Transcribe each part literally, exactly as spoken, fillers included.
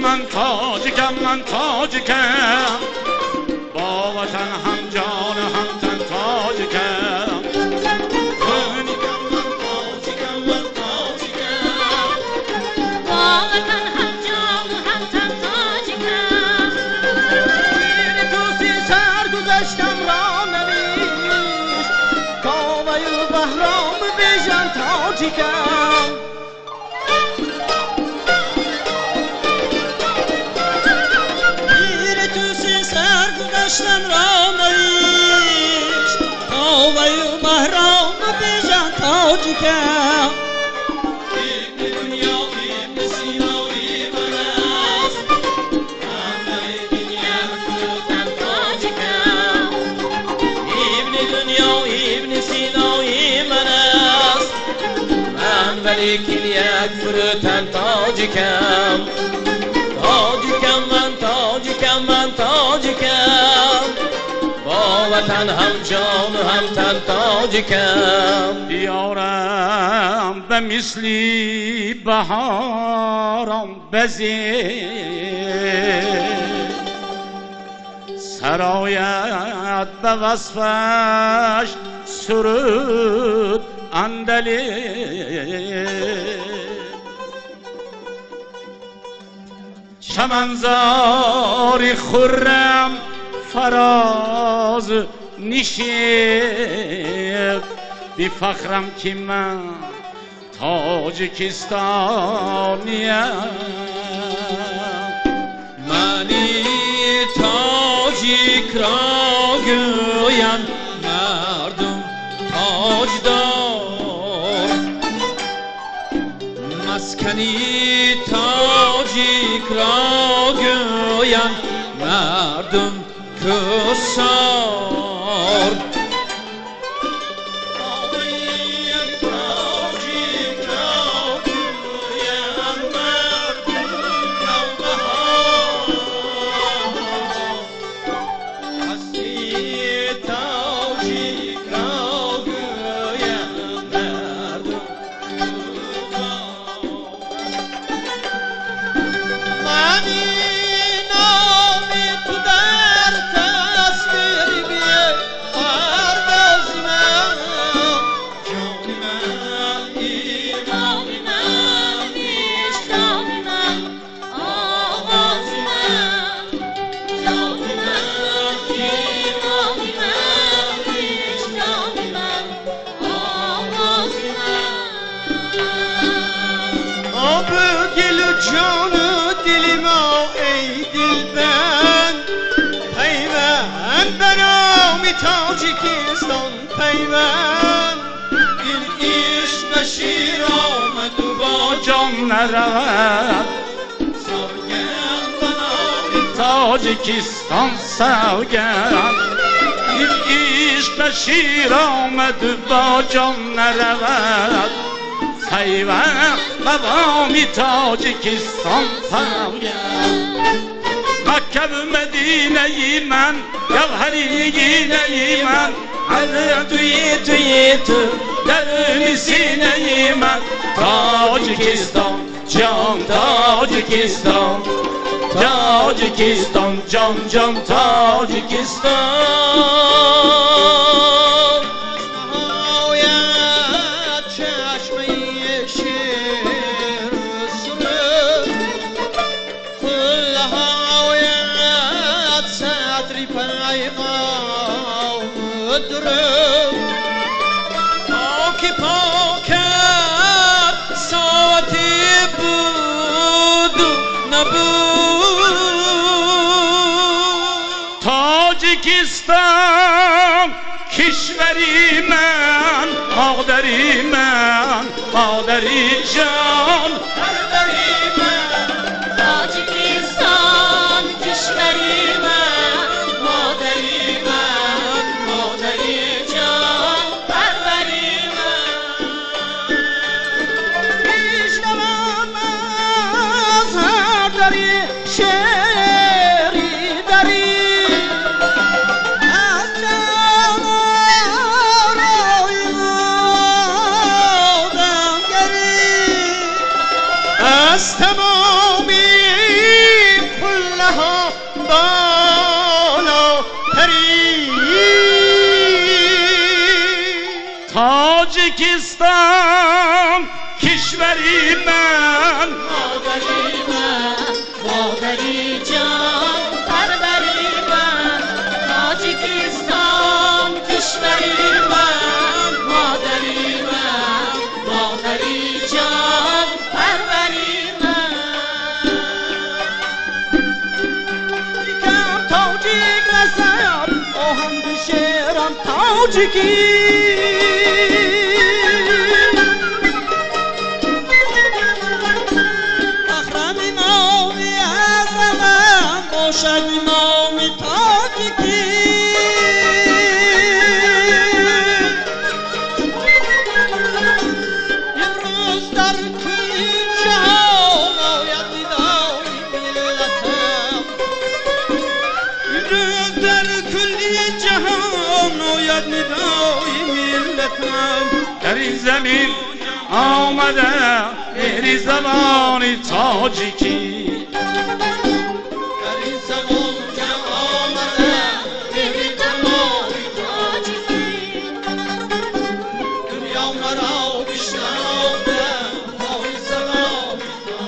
من تاجیکم من تاجیکم با وطن هم جان و هم تن تاجیکم خونیکم من تاجیکم من تاجیکم با وطن هم جان و هم تن تاجیکم تیر توسی سر گذشتم را نویش کاوه و بهرام بیژن تاجیکم گذشتم را نویش کاوه و بهرام بیژن تاجیکم ابن دنیا ابن سینایی من است من ولیکن یک فروتن تاجیکم ابن دنیا ابن سینایی من است من ولیکن یک فروتن تاجیکم تاجیکم من تاجیکم من تاجیکم با وطن هم جان و هم تن تاجیکم دیارم به مثلی بهارم بزید سرایت به وصفش سرود اندلی چمنزاری خرم فراز نشیب بی فخرم که من تاجیکستانیم منی تاجیک را گویم مردم تاجدار مسکنی تاجیک را گویم مردم کسار جانو دلما ای دلبند پیوند برام تاجیکستان پیوند این عشق به شیر آمد و با جان نرود سوگند به نام تاجیکستان سوگند این عشق به شیر آمد و با جان نرود پیوند قوامی تاجیکستان سوگند مکه و مدینه ای من گوهرینه ای من هر توی توی تو درون سینه ای من تاجیکستان جان تاجیکستان تاجیکستان جان جان تاجیکستان پاکی پاکت ساعتی بود نبود تاجیکستان کشوری من مادری من مادری جان مادری من تاجیکستان کشوری من مادری من مادری جان پروری من پیشنوان از هر دری شعری دری از جان آرای آدمگری تاجیکستان کشوری من مادری من مادری جان پروری من تاجیکستان کشوری من مادری من مادری جان پروری من کم تاجیک رسم آهنگ شعرم تاجیکی فخرم نامی از رقم باشد نامی تاجیکی امروز در کل جهان آید ندای ملتم امروز در کل جهان آید ندای ملتم در این زمین آمده مهری زبان تاجیکی در این زمان که آمده مهری زبان تاجیکی دنیا مرا بشناخته با این زبان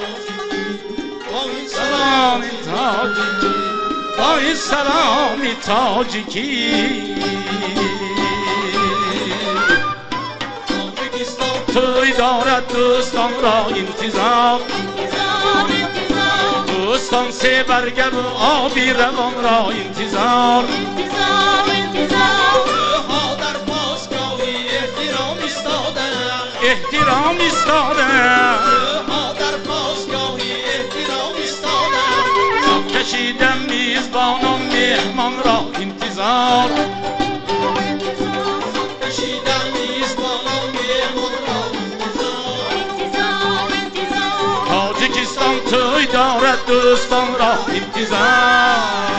تاجیکی با این با زبان این سلام تاجیکی تاجیکستان توی دارد دوستان را انتظار انتظار انتظار دوستان سه برگه و آبی روان را انتظار انتظار انتظار ها در پاسگاهی احترام ایستادند احترام ایستاده ها در پاسگاهی احترام ایستادند کشیدم میزبانان مهمان را انتظار کشیدن میزبانان مهمان را انتظار انتظار انتظار تاجیکستان توی دارد دوستان را انتظار